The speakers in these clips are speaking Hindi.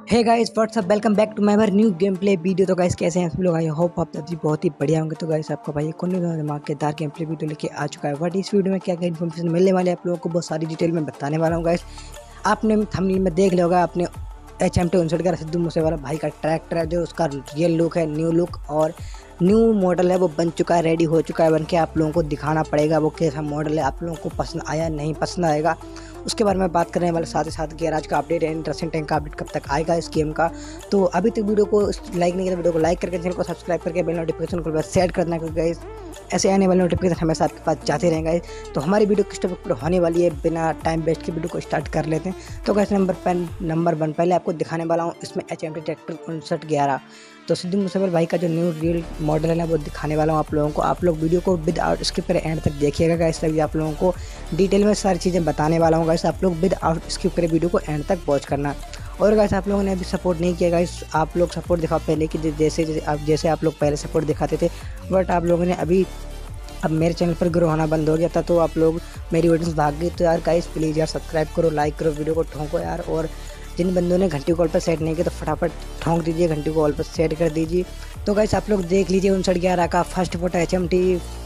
Hey guys what's up welcome back to my new game play video. तो गाइस कैसे हैं आप लोग? आई होप आप सभी बहुत ही बढ़िया होंगे। तो गाइस आपका भाई कौन धमाकेदार गेम प्ले वीडियो लेके आ चुका है। बट इस वीडियो में क्या क्या इन्फॉर्मेशन मिलने वाले आप लोगों को बहुत सारी डिटेल में बताने वाला हूँ। गाइस आपने थंबनेल में देख लिया होगा, आपने HMT 59 का सिद्धू मूसेवाला भाई का ट्रैक्टर है, जो उसका रियल लुक है, न्यू लुक और न्यू मॉडल है, वो बन चुका है, रेडी हो चुका है बन के। आप लोगों को दिखाना पड़ेगा वो कैसा मॉडल है, आप लोगों को पसंद आया नहीं पसंद आएगा उसके बारे में बात करने वाले। साथ ही साथ गैराज का अपडेट है, इंटरेस्टिंग टैंक का अपडेट कब तक आएगा इस गेम का। तो अभी तक वीडियो को लाइक नहीं किया, वीडियो को लाइक करके चैनल को सब्सक्राइब करके बेल नोटिफिकेशन को सेट कर देना, क्योंकि ऐसे आने वाले नोटिफिकेशन हमेशा आपके पास जाते रहेंगे। तो हमारी वीडियो किस टॉपिक पर होने वाली है, बिना टाइम वेस्ट के वीडियो को स्टार्ट कर लेते हैं। तो गाइस नंबर 1 पहले आपको दिखाने वाला हूँ, इसमें HMT ट्रैक्टर 5911। तो सिद्धू मूसेवाला भाई का जो न्यू रियल मॉडल है ना, वो दिखाने वाला हूँ आप लोगों को। आप लोग वीडियो को विद आउट स्किप करें, एंड तक देखिएगा गाइस, तभी आप लोगों को डिटेल में सारी चीज़ें बताने वाला हूँ गाइस। आप लोग विद आउट स्किप करें, वीडियो को एंड तक वॉच करना। और गाइस आप लोगों ने अभी सपोर्ट नहीं किया गाइस, आप लोग सपोर्ट दिखाओ पहले कि जैसे आप लोग पहले सपोर्ट दिखाते थे, बट आप लोगों ने अब मेरे चैनल पर ग्रो होना बंद हो गया था, तो आप लोग मेरी वीडियोस भाग गई। तो यार गाइस प्लीज़ यार सब्सक्राइब करो, लाइक करो, वीडियो को ठोंको यार। और जिन बंदों ने घंटी कॉल पर सेट नहीं किया तो फटाफट ठोंक दीजिए, घंटी कॉल पर सेट कर दीजिए। तो गाइस आप लोग देख लीजिए 5911 का फर्स्ट फोटो, HMT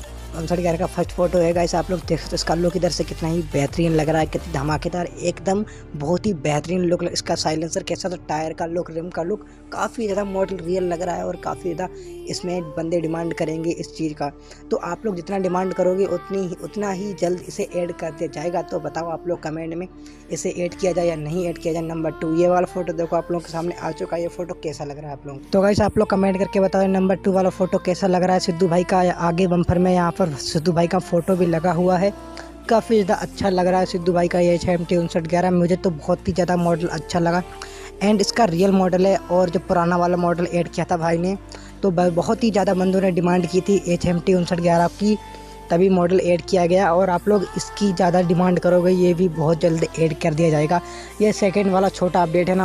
5911 का फर्स्ट फोटो है गाइस। आप लोग देख सकते हो इसका लुक इधर से कितना ही बेहतरीन लग रहा है, कितनी धमाकेदार, एकदम बहुत ही बेहतरीन लुक। इसका साइलेंसर कैसा, तो टायर का लुक, रिम का लुक काफ़ी ज़्यादा मॉडल रियल लग रहा है और काफ़ी ज़्यादा इसमें बंदे डिमांड करेंगे इस चीज़ का। तो आप लोग जितना डिमांड करोगे उतना ही जल्द इसे ऐड कर दिया जाएगा। तो बताओ आप लोग कमेंट में इसे ऐड किया जाए या नहीं ऐड किया जाए। नंबर 2 ये वाला फोटो देखो आप लोगों के सामने आ चुका है, ये फोटो कैसा लग रहा है आप लोग? तो गाइस आप लोग कमेंट करके बताओ नंबर 2 वाला फोटो कैसा लग रहा है सिद्धू भाई का। आगे बम्पर में यहाँ पर सिद्धू भाई का फोटो भी लगा हुआ है, काफ़ी ज़्यादा अच्छा लग रहा है सिद्धू भाई का ये HMT 5911। मुझे तो बहुत ही ज़्यादा मॉडल अच्छा लगा, एंड इसका रियल मॉडल है। और जो पुराना वाला मॉडल ऐड किया था भाई ने, तो बहुत ही ज़्यादा बंदों ने डिमांड की थी HMT 5911 की, तभी मॉडल ऐड किया गया। और आप लोग इसकी ज़्यादा डिमांड करोगे, ये भी बहुत जल्द ऐड कर दिया जाएगा। ये सेकंड वाला छोटा अपडेट है ना,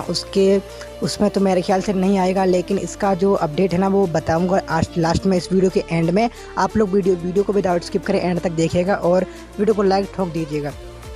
उसमें तो मेरे ख्याल से नहीं आएगा, लेकिन इसका जो अपडेट है ना वो बताऊंगा आज लास्ट में, इस वीडियो के एंड में। आप लोग वीडियो को विदाउट स्किप करें, एंड तक देखिएगा और वीडियो को लाइक ठोक दीजिएगा।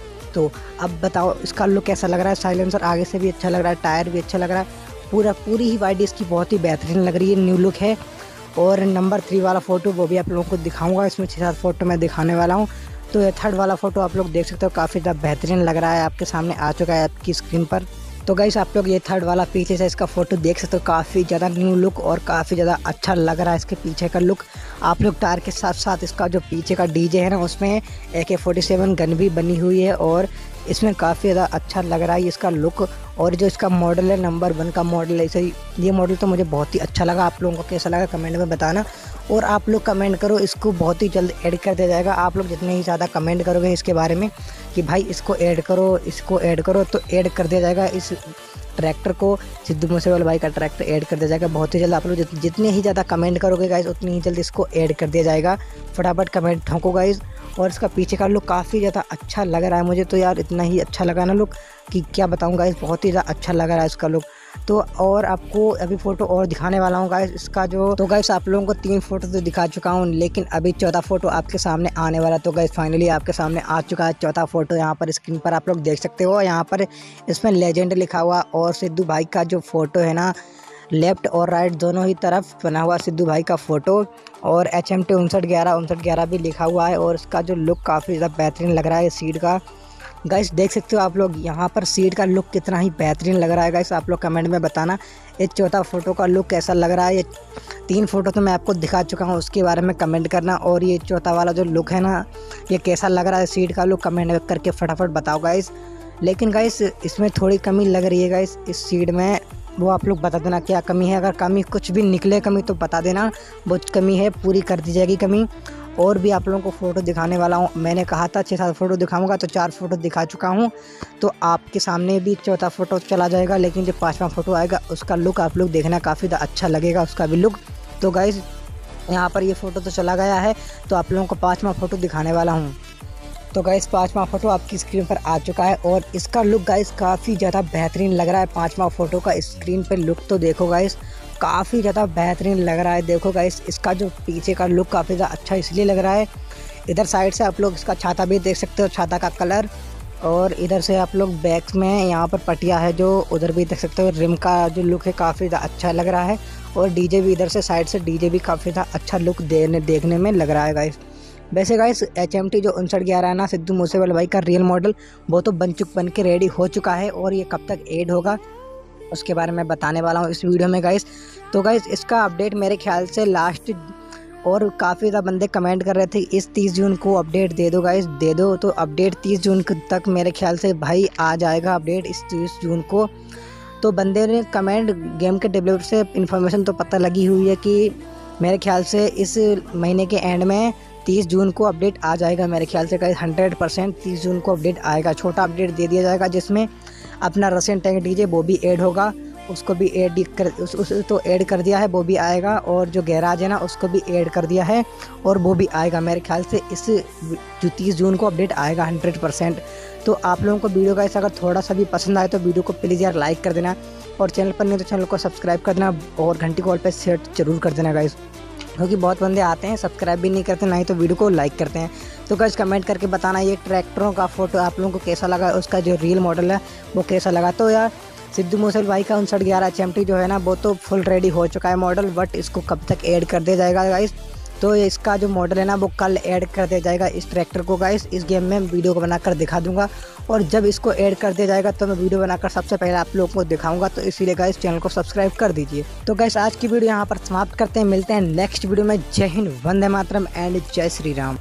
तो अब बताओ इसका लुक कैसा लग रहा है। साइलेंसर आगे से भी अच्छा लग रहा है, टायर भी अच्छा लग रहा है, पूरी ही बॉडी इसकी बहुत ही बेहतरीन लग रही है, न्यू लुक है। और नंबर 3 वाला फ़ोटो वो भी आप लोगों को दिखाऊंगा, इसमें 6-7 फोटो मैं दिखाने वाला हूँ। तो ये थर्ड वाला फ़ोटो आप लोग देख सकते हो, काफ़ी ज़्यादा बेहतरीन लग रहा है, आपके सामने आ चुका है आपकी स्क्रीन पर। तो गाइस आप लोग ये थर्ड वाला पीछे से इसका फ़ोटो देख सकते हो, काफ़ी ज़्यादा न्यू लुक और काफ़ी ज़्यादा अच्छा लग रहा है इसके पीछे का लुक। आप लोग टायर के साथ साथ इसका जो पीछे का डीजे है ना, उसमें AK-47 गन भी बनी हुई है और इसमें काफ़ी ज़्यादा अच्छा लग रहा है इसका लुक। और जो इसका मॉडल है नंबर 1 का मॉडल है, ऐसे ही ये मॉडल तो मुझे बहुत ही अच्छा लगा। आप लोगों को कैसा लगा कमेंट में बताना, और आप लोग कमेंट करो, इसको बहुत ही जल्द ऐड कर दिया जाएगा। आप लोग जितने ही ज़्यादा कमेंट करोगे इसके बारे में कि भाई इसको ऐड करो, तो ऐड कर दिया जाएगा। इस ट्रैक्टर को, सिद्धू मूसेवाला भाई का ट्रैक्टर ऐड कर दिया जाएगा बहुत ही जल्द। आप लोग जितने ही ज़्यादा कमेंट करोगे गाइस, उतनी ही जल्द इसको ऐड कर दिया जाएगा। फटाफट कमेंट ठोको गाइस। और इसका पीछे का लुक काफ़ी ज़्यादा अच्छा लग रहा है मुझे, तो यार इतना ही अच्छा लगा ना लुक कि क्या बताऊँ गाइस, बहुत ही ज़्यादा अच्छा लग रहा है इसका लुक। तो और आपको अभी फ़ोटो और दिखाने वाला हूँ गाइस इसका जो। तो गाइस आप लोगों को 3 फोटो तो दिखा चुका हूँ, लेकिन अभी चौथा फोटो आपके सामने आने वाला। तो गाइस फाइनली आपके सामने आ चुका है चौथा फोटो, यहाँ पर स्क्रीन पर आप लोग देख सकते हो। यहाँ पर इसमें लेजेंड लिखा हुआ और सिद्धू भाई का जो फोटो है ना, लेफ्ट और राइट दोनों ही तरफ बना हुआ सिद्धू भाई का फ़ोटो, और HMT 5911 भी लिखा हुआ है। और इसका जो लुक काफ़ी ज़्यादा बेहतरीन लग रहा है सीट का। गाइस देख सकते हो आप लोग यहाँ पर सीट का लुक कितना ही बेहतरीन लग रहा है गाइस। आप लोग कमेंट में बताना ये चौथा फोटो का लुक कैसा लग रहा है। ये 3 फोटो तो मैं आपको दिखा चुका हूँ, उसके बारे में कमेंट करना। और ये चौथा वाला जो लुक है ना, ये कैसा लग रहा है सीट का लुक, कमेंट करके फटाफट बताओ गाइस। लेकिन गाइस इसमें थोड़ी कमी लग रही है गाइस इस सीट में, वो आप लोग बता देना क्या कमी है। अगर कमी कुछ भी निकले कमी तो बता देना, बहुत कमी है, पूरी कर दी जाएगी कमी। और भी आप लोगों को फ़ोटो दिखाने वाला हूँ, मैंने कहा था 6-7 फोटो दिखाऊंगा, तो 4 फोटो दिखा चुका हूँ। तो आपके सामने भी चौथा फोटो चला जाएगा, लेकिन जो 5वां फोटो आएगा उसका लुक आप लोग देखना, काफ़ी अच्छा लगेगा उसका भी लुक। तो गाइस यहाँ पर ये फ़ोटो तो चला गया है, तो आप लोगों को 5वां फोटो दिखाने वाला हूँ। तो गाइस 5वां फोटो आपकी स्क्रीन पर आ चुका है, और इसका लुक गाइस काफ़ी ज़्यादा बेहतरीन लग रहा है। 5वां फोटो का स्क्रीन पर लुक तो देखो गाइस, काफ़ी ज़्यादा बेहतरीन लग रहा है। देखो गाइस इसका जो पीछे का लुक काफ़ी ज़्यादा अच्छा इसलिए लग रहा है, इधर साइड से आप लोग इसका छाता भी देख सकते हो, छाता का कलर और इधर से आप लोग बैक में यहाँ पर पटिया है जो उधर भी देख सकते हो। रिम का जो लुक है काफ़ी अच्छा लग रहा है और डीजे भी इधर से साइड से डीजे भी काफ़ी अच्छा लुक देखने में लग रहा है गाइस। वैसे गाइस HMT जो 5911 है ना सिद्धू मूसेवाला भाई का रियल मॉडल, वो तो बन के रेडी हो चुका है और ये कब तक ऐड होगा उसके बारे में बताने वाला हूँ इस वीडियो में गाइस। तो गाइस इसका अपडेट मेरे ख्याल से लास्ट, और काफ़ी ज़्यादा बंदे कमेंट कर रहे थे इस 30 जून को अपडेट दे दो गाइस, दे दो। तो अपडेट 30 जून तक मेरे ख्याल से भाई आ जाएगा अपडेट इस 30 जून को। तो बंदे ने कमेंट, गेम के डेवलपर से इन्फॉर्मेशन तो पता लगी हुई है कि मेरे ख्याल से इस महीने के एंड में 30 जून को अपडेट आ जाएगा। मेरे ख्याल से गाइस 100% 30 जून को अपडेट आएगा। छोटा अपडेट दे दिया जाएगा जिसमें अपना रशियन टैंक डीजे वो भी ऐड होगा, उसको भी ऐड तो ऐड कर दिया है, वो भी आएगा। और जो गैराज है ना उसको भी ऐड कर दिया है और वो भी आएगा। मेरे ख्याल से इस जो 30 जून को अपडेट आएगा 100%। तो आप लोगों को वीडियो का अगर थोड़ा सा भी पसंद आए तो वीडियो को प्लीज़ यार लाइक कर देना, और चैनल पर नहीं तो चैनल को सब्सक्राइब कर देना और घंटी कॉल पर सेट जरूर कर देना गाइस, क्योंकि बहुत बंदे आते हैं सब्सक्राइब भी नहीं करते ना ही तो वीडियो को लाइक करते हैं। तो गाइस कमेंट करके बताना ये ट्रैक्टरों का फोटो आप लोगों को कैसा लगा, उसका जो रियल मॉडल है वो कैसा लगा। तो यार सिद्धू मूसेवाला भाई का 5911 HMT जो है ना वो तो फुल रेडी हो चुका है मॉडल, बट इसको कब तक ऐड कर दिया जाएगा गाइस। तो इसका जो मॉडल है ना वो कल ऐड कर दिया जाएगा इस ट्रैक्टर को गाइस। इस गेम में वीडियो को बनाकर दिखा दूंगा, और जब इसको ऐड कर दिया जाएगा तो मैं वीडियो बनाकर सबसे पहले आप लोगों को दिखाऊंगा। तो इसीलिए गाइस चैनल को सब्सक्राइब कर दीजिए। तो गाइस आज की वीडियो यहाँ पर समाप्त करते हैं, मिलते हैं नेक्स्ट वीडियो में। जय हिंद, वंदे मातरम एंड जय श्री राम।